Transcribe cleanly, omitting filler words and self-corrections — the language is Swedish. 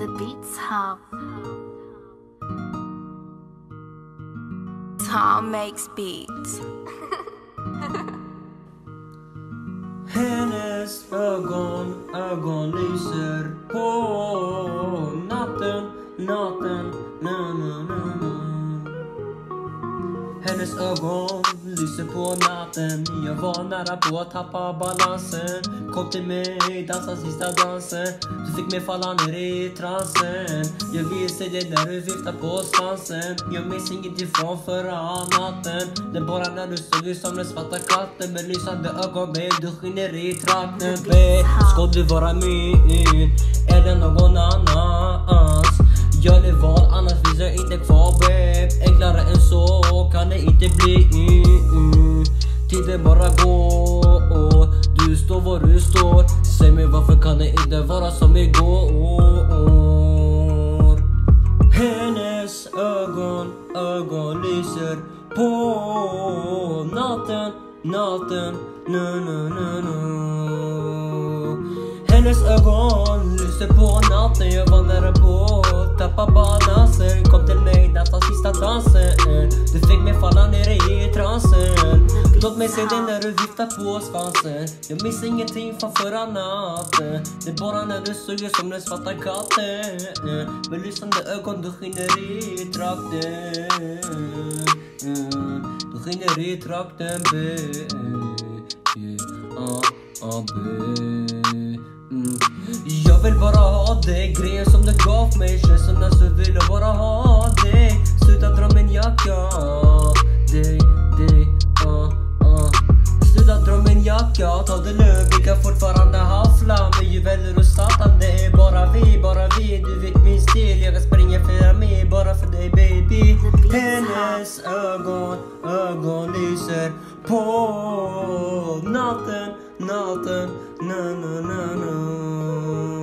The Beats Hub. Tom makes beats. Hennes ögon lyser på natten, Hennes ögon lyser på natten. Jag var nära på att tappa balansen. Kom till mig, dansa sista dansen. Du fick mig falla ner i transen. Jag vill se dig när du viftar på svansen. Jag minns inget ifrån förra natten. Det är bara när du såg ut som den svarta katten. Med lysande ögon, babe, du skiner i trakten. Babe, ska du vara min? Är det någon annans? Gör det val, annars finns jag inte kvar, babe. Enklare än så kan det inte bli. Tiden bara går. Du står var du står. Säg mig varför kan det inte vara som igår. Hennes ögon lyser på natten. Hennes ögon lyser på natten. Jag var nära på att tappa balansen. Kom till mig, dansa sista dansen. Du fick mig falla ner i transen. Låt mig se dig när du viftar på svansen. Jag minns ingenting från förra natten. Det är bara när du såg ut som den svarta katten. Med lysande ögon, du skiner i trakten. Du skiner i trakten, babe. Jag vill bara ha dig, grejen som du gav mig. Känslorna så vill jag bara ha dig. Sluta dra min jacka. Sluta dra min jacka. Ta det lugnt, vi kan fortfarande haffla. Med juveler och satan, det är bara vi. Du vet min stil, jag kan springa flera mil bara för dig, baby. Hennes ögon lyser på natten.